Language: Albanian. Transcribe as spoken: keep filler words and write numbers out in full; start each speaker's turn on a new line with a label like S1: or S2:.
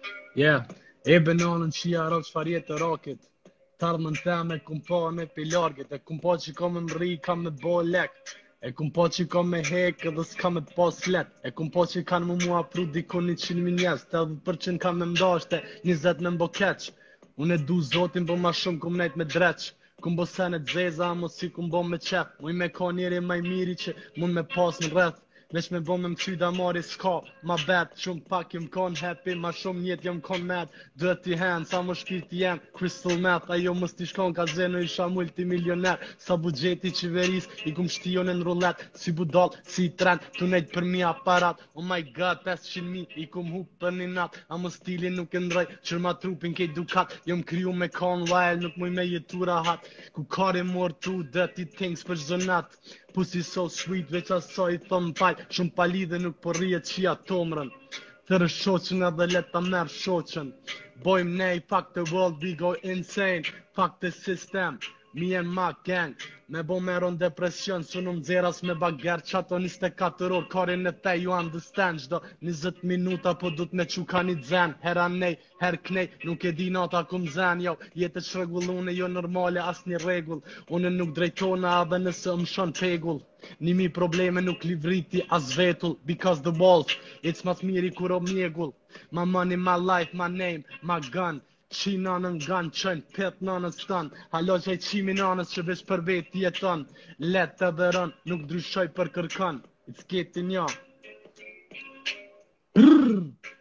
S1: Yeah, e bananën që ja rrë çfarë jetë të rakit. Tarmën teme kum pa me pilargit. E kum pa që ka me mri, ka me bo lek. E kum pa që ka me hek edhe s'ka me pas let. E kum pa që kanë mu mua pru dikon një qinë minjes. Të për që ka me mdashte, njëzet me mbo keq. Unë e du zotin, bo ma shumë kum nejt me dreq. Kum bo senet zeza, mos si kum bo me qep. Uj me ka njeri maj miri që mund me pas në rreth. Veç me bo me më qyda mari s'ka, ma bet, shumë pak jëm kon happy, ma shumë njet jëm kon mad, dhe ti hen, sa më shpirti jem, crystal meth, ajo mës t'i shkon ka zeno isha multimilioner, sa bugjeti qeveris, i kum shtion në rullet, si budal, si i tren, tu nejt për mi aparat, oh my god, pesëqind mi, i kum hup për një nat, a më stili nuk e ndroj, qërma trupin kej dukat, jëm kryu me kon wild, nuk muj me jetu rahat, ku kari mor tu, dirty things për zonat, pussy so sweet, veç aso i thëm paj, shumë pali dhe nuk po rrijet qia tomrën. Thërë shoqën edhe leta merë shoqën. Bojmë nej, fuck the world, we go insane. Fuck the system, me and my gang. Me bo meron depresion, sunum dzeras me bager, qato njëzet e katër orë, karin e te, you understand, gjdo njëzet minuta, po du t'me quka një dzen, hera nej, her knej, nuk e di nata kum zen, jo, jetë të shregullune, jo normale, as një regull, une nuk drejtona, edhe nëse më shon pegull. Nimi probleme nuk livriti as vetull, because the walls, it's mas miri kur o mjegull. My money, my life, my name, my gun. Qi nanën gun, qënë pet nanës tën. Halo që i qimi nanës që veç për veti jeton. Let të dhe rën, nuk dryshoj për kërkën. It's getting ya.